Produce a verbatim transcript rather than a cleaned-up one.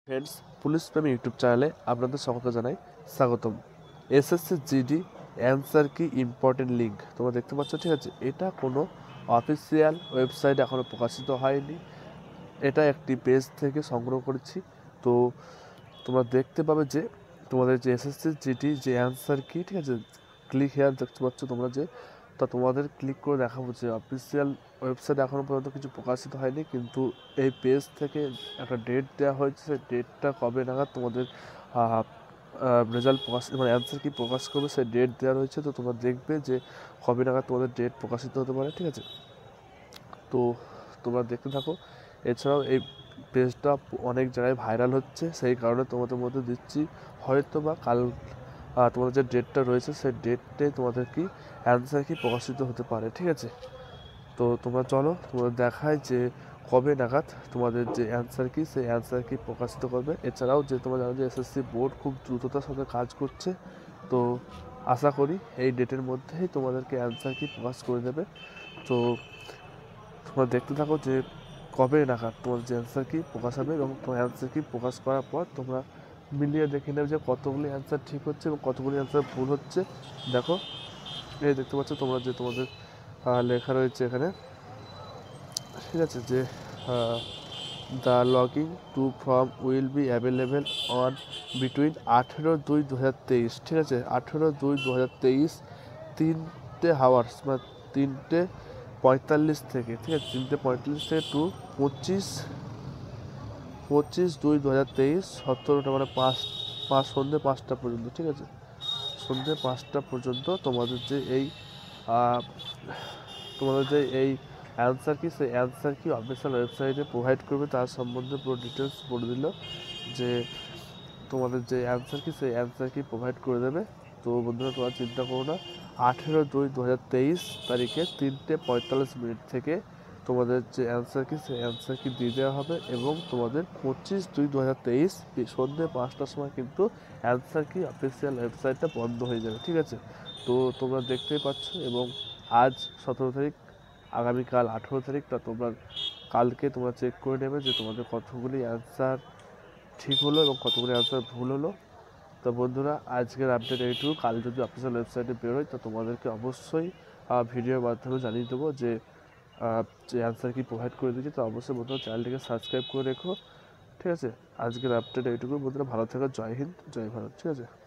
Friends, police প্রেমী YouTube চ্যানেলে আপনাদের সকলকে জানাই স্বাগতম। এসএসসি জিডি অ্যান্সার কি ইম্পর্টেন্ট লিঙ্ক তোমরা দেখতে পাচ্ছ, ঠিক আছে। এটা কোনো অফিসিয়াল ওয়েবসাইট এখনও প্রকাশিত হয়নি, এটা একটি পেজ থেকে সংগ্রহ করেছি। তো তোমরা দেখতে পাবে যে তোমাদের যে এসএসসি জিডি যে অ্যান্সার কি, ঠিক আছে, ক্লিক হেয়ার দেখতে পাচ্ছ তোমরা, যে তা তোমাদের ক্লিক করে দেখাবো যে অফিসিয়াল ওয়েবসাইট এখনও পর্যন্ত কিছু প্রকাশিত হয়নি, কিন্তু এই পেজ থেকে একটা ডেট দেওয়া হয়েছে। সেই ডেটটা কবে নাগাদ তোমাদের রেজাল্ট প্রকাশ মানে অ্যান্সার কি প্রকাশ করবে সেই ডেট দেওয়া রয়েছে। তো তোমরা দেখবে যে কবে নাগাদ তোমাদের ডেট প্রকাশিত হতে পারে, ঠিক আছে। তো তোমরা দেখতে থাকো। এছাড়াও এই পেজটা অনেক জায়গায় ভাইরাল হচ্ছে, সেই কারণে তোমাদের মধ্যে দিচ্ছি। হয়তো বা কাল তোমাদের যে ডেটটা রয়েছে সেই ডেটে তোমাদের কি অ্যান্সার কি প্রকাশিত হতে পারে, ঠিক আছে। তো তোমরা চলো তোমাদের দেখায় যে কবে নাগাদ তোমাদের যে অ্যান্সার কি সেই অ্যান্সার কি প্রকাশিত করবে। এছাড়াও যে তোমরা জানো যে এসএসসি বোর্ড খুব দ্রুততার সাথে কাজ করছে, তো আশা করি এই ডেটের মধ্যেই তোমাদেরকে অ্যান্সার কি প্রকাশ করে দেবে। তো তোমরা দেখতে থাকো যে কবে নাগাদ তোমার যে অ্যান্সার কি প্রকাশ হবে, এবং তোমার অ্যান্সার কি প্রকাশ করার পর তোমরা মিলিয়ে দেখে নেবে যে কতগুলি অ্যান্সার ঠিক হচ্ছে এবং কতগুলি অ্যান্সার ভুল হচ্ছে। দেখো, এই দেখতে পাচ্ছ তোমরা যে তোমাদের লেখা রয়েছে এখানে, ঠিক আছে, যে the logging to form will be available on between আঠেরো দুই দু হাজার তেইশ, ঠিক আছে, আঠেরো দুই দু হাজার তেইশ তিনটে হাওয়ার্স মানে তিনটে পঁয়তাল্লিশ থেকে, ঠিক আছে, তিনটে পঁয়তাল্লিশ থেকে টু পঁচিশ পঁচিশ দুই দু হাজার তেইশ সতেরোটা মানে পাঁচ পাঁচ সন্ধ্যে পাঁচটা পর্যন্ত, ঠিক আছে, সন্ধ্যে পাঁচটা পর্যন্ত তোমাদের যে এই তোমাদের যে এই অ্যান্সার কি সেই অ্যান্সার কি অফিসিয়াল ওয়েবসাইটে প্রোভাইড করবে তার সম্বন্ধে পুরো ডিটেলস বলে দিল, যে তোমাদের যে অ্যান্সার কি সেই অ্যান্সার কি প্রোভাইড করে দেবে। তো বন্ধুরা, তোমরা চিন্তা করো না, আঠেরো দুই দু হাজার তেইশ তারিখে তিনটে পঁয়তাল্লিশ মিনিট থেকে তোমাদের যে অ্যান্সার কি সেই অ্যান্সার কি দিয়ে দেওয়া হবে, এবং তোমাদের পঁচিশ দুই দু হাজার তেইশ সন্ধ্যে পাঁচটার সময় কিন্তু অ্যান্সার কি অফিসিয়াল ওয়েবসাইটটা বন্ধ হয়ে যাবে, ঠিক আছে। তো তোমরা দেখতেই পাচ্ছ, এবং আজ সতেরো তারিখ, আগামীকাল আঠেরো তারিখ, তা তোমরা কালকে তোমরা চেক করে নেবে যে তোমাদের কতগুলি অ্যান্সার ঠিক হলো এবং কতগুলি অ্যান্সার ভুল হলো। তো বন্ধুরা, আজকের আপডেট এইটুকু। কাল যদি অফিসিয়াল ওয়েবসাইটে বেরোয় তো তোমাদেরকে অবশ্যই ভিডিওর মাধ্যমে জানিয়ে দেবো যে যে অ্যান্সার কি প্রোভাইড করে দিয়েছে। তো অবশ্যই বন্ধুরা চ্যানেলটিকে সাবস্ক্রাইব করে রেখো, ঠিক আছে। আজকের আপডেট এইটুকু বন্ধুরা, ভালো থাকো, জয় হিন্দ, জয় ভারত, ঠিক আছে।